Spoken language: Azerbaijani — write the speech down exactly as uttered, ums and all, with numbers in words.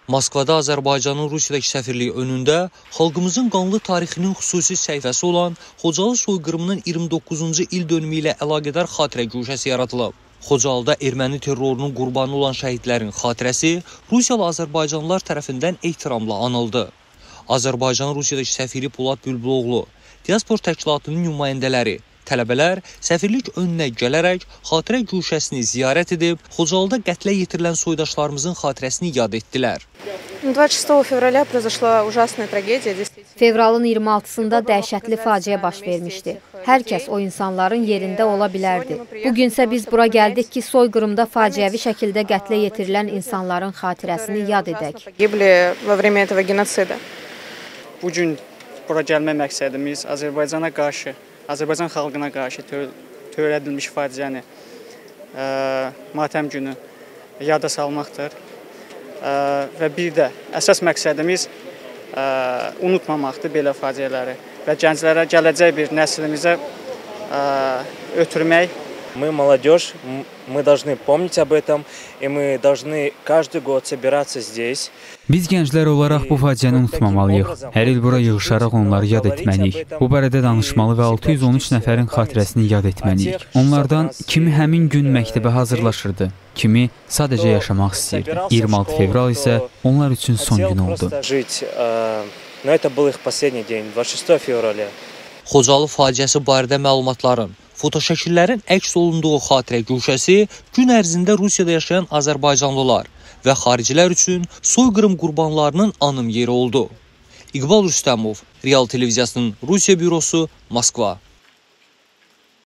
Moskvada Azərbaycanın Rusiyadakı səfirliyi önündə xalqımızın qanlı tarixinin xüsusi səhifəsi olan Xocalı soyqırımının iyirmi doqquzuncu il dönümü ilə əlaqədar xatirə guşəsi yaradılıb. Xocalıda erməni terrorunun qurbanı olan şəhidlərin xatirəsi Rusiyalı Azərbaycanlılar tərəfindən ehtiramla anıldı. Azərbaycanın Rusiyadakı səfiri Polad Bülbüloğlu, diaspor təşkilatının nümayəndələri, tələbələr səfirlik önünə gələrək xatirə guşəsini ziyarət edib, Xocalıda qətlə yetirilən soydaşlarımızın xatirəsini yad etdilər. Fevralın iyirmi altısında dəhşətli faciə baş vermişdi. Hər kəs o insanların yerində ola bilərdi. Bugünsə biz bura gəldik ki, soyqırımda faciəvi şəkildə qətlə yetirilən insanların xatirəsini yad edək. Bugün bura gəlmə məqsədimiz Azərbaycana qarşı, Azərbaycan xalqına qarşı törədilmiş faciəni, matəm günü yada salmaqdır. Və bir də əsas məqsədimiz unutmamaqdır belə faciələri və gənclərə, gələcək bir nəslimizə ötürmək. Мы молодежь, мы должны помнить об этом, и мы должны каждый год собираться здесь. Biz gənclər olaraq bu faciəni unutmamalıyıq. Hər il bura yığışaraq onları yad etməliyik. Bu barədə danışmalı və altı yüz on üç nəfərin xatirəsini yad etməliyik. Onlardan kimi həmin gün məktəbə hazırlaşırdı, kimi sadəcə yaşamaq istəyirdi. iyirmi altı fevral isə onlar üçün son gün oldu. Xocalı faciəsi barədə məlumatların, fotoşəkillərin əks olunduğu xatirə guşəsi gün ərzində Rusiyada yaşayan Azərbaycanlılar və xaricilər üçün soyqırım qurbanlarının anım yeri oldu. İqbal Rüstəmov, Real televiziyasının Rusiya bürosu, Moskva.